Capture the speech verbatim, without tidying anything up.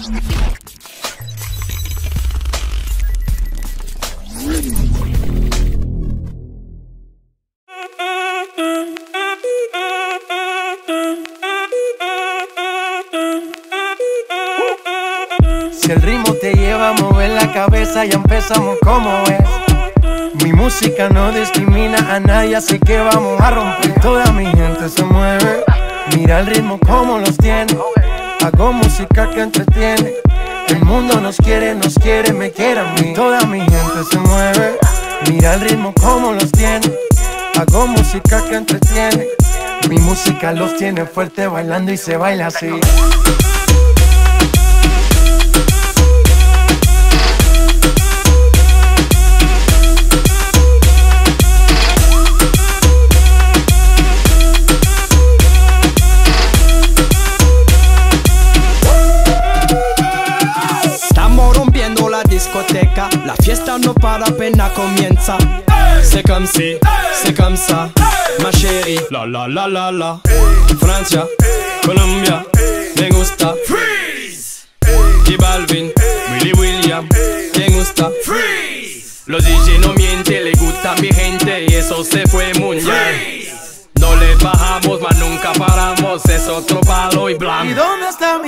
Si el ritmo te lleva a mover la cabeza, ya empezamos como es. Mi música no discrimina a nadie, así que vamos a romper. Toda mi gente se mueve, mira el ritmo como los tiene. Hago música que entretiene. El mundo nos quiere, nos quiere, me quiere a mí. Toda mi gente se mueve, mira el ritmo como los tiene. Hago música que entretiene. Mi música los tiene fuerte bailando y se baila así. La fiesta no para, apenas comienza. C'est comme si, c'est comme ça, ma chérie. La la la la la. Francia, Colombia, me gusta. Freeze. J Balvin, Willy William, me gusta. Freeze. Los D J no mienten, le gusta a mi gente y eso se fue mundial. No le bajamos, mas nunca paramos, es otro palo y blanco. ¿Y dónde está